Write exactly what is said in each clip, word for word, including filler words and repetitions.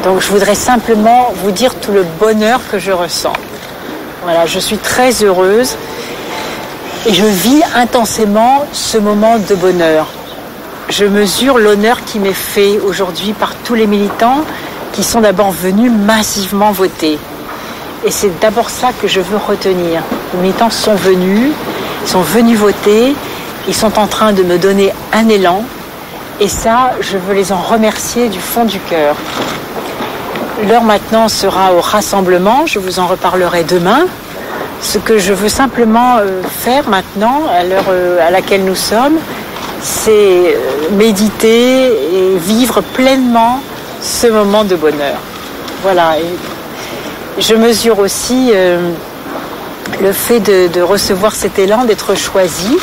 Donc je voudrais simplement vous dire tout le bonheur que je ressens. Voilà, je suis très heureuse et je vis intensément ce moment de bonheur. Je mesure l'honneur qui m'est fait aujourd'hui par tous les militants qui sont d'abord venus massivement voter. Et c'est d'abord ça que je veux retenir. Les militants sont venus, ils sont venus voter, ils sont en train de me donner un élan. Et ça, je veux les en remercier du fond du cœur. L'heure maintenant sera au rassemblement, je vous en reparlerai demain. Ce que je veux simplement faire maintenant, à l'heure à laquelle nous sommes, c'est méditer et vivre pleinement ce moment de bonheur. Voilà. Et je mesure aussi euh, le fait de, de recevoir cet élan, d'être choisi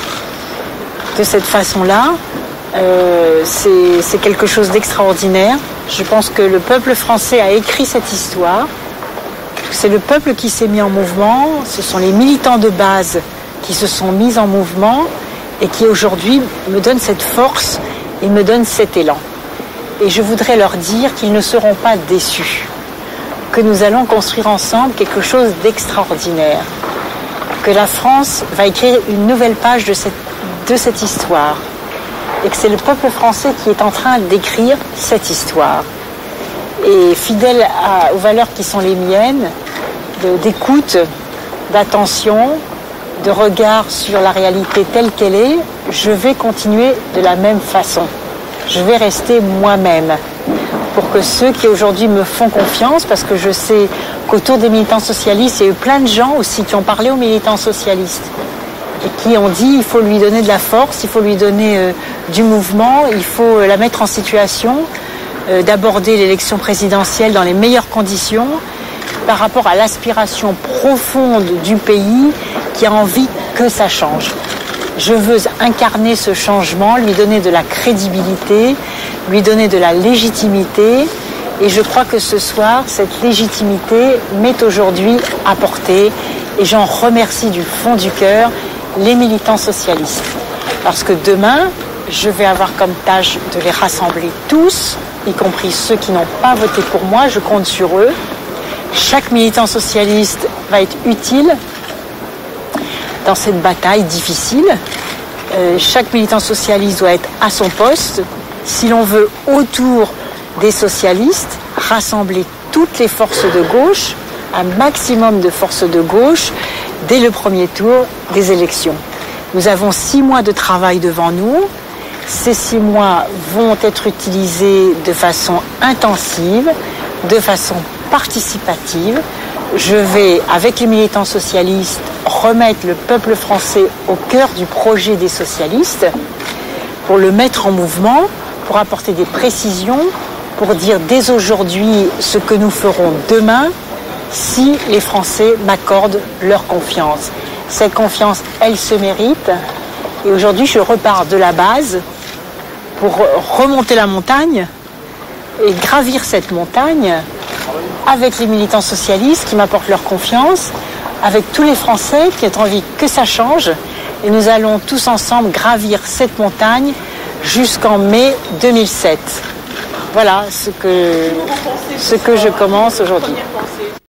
de cette façon-là. Euh, c'est, c'est quelque chose d'extraordinaire. Je pense que le peuple français a écrit cette histoire. C'est le peuple qui s'est mis en mouvement. Ce sont les militants de base qui se sont mis en mouvement et qui aujourd'hui me donnent cette force et me donnent cet élan. Et je voudrais leur dire qu'ils ne seront pas déçus, que nous allons construire ensemble quelque chose d'extraordinaire, que la France va écrire une nouvelle page de cette, de cette histoire, et que c'est le peuple français qui est en train d'écrire cette histoire. Et fidèle à, aux valeurs qui sont les miennes, de, d'écoute, d'attention, de regard sur la réalité telle qu'elle est, je vais continuer de la même façon. Je vais rester moi-même pour que ceux qui aujourd'hui me font confiance, parce que je sais qu'autour des militants socialistes, il y a eu plein de gens aussi qui ont parlé aux militants socialistes et qui ont dit il faut lui donner de la force, il faut lui donner euh, du mouvement, il faut la mettre en situation euh, d'aborder l'élection présidentielle dans les meilleures conditions par rapport à l'aspiration profonde du pays qui a envie que ça change. Je veux incarner ce changement, lui donner de la crédibilité, lui donner de la légitimité. Et je crois que ce soir, cette légitimité m'est aujourd'hui apportée. Et j'en remercie du fond du cœur les militants socialistes. Parce que demain, je vais avoir comme tâche de les rassembler tous, y compris ceux qui n'ont pas voté pour moi. Je compte sur eux. Chaque militant socialiste va être utile dans cette bataille difficile. Euh, chaque militant socialiste doit être à son poste. Si l'on veut, autour des socialistes, rassembler toutes les forces de gauche, un maximum de forces de gauche, dès le premier tour des élections. Nous avons six mois de travail devant nous. Ces six mois vont être utilisés de façon intensive, de façon participative. Je vais, avec les militants socialistes, remettre le peuple français au cœur du projet des socialistes pour le mettre en mouvement, pour apporter des précisions, pour dire dès aujourd'hui ce que nous ferons demain si les Français m'accordent leur confiance. Cette confiance, elle se mérite. Et aujourd'hui, je repars de la base pour remonter la montagne et gravir cette montagne avec les militants socialistes qui m'apportent leur confiance, avec tous les Français qui ont envie que ça change. Et nous allons tous ensemble gravir cette montagne jusqu'en mai deux mille sept. Voilà ce que, ce que je commence aujourd'hui.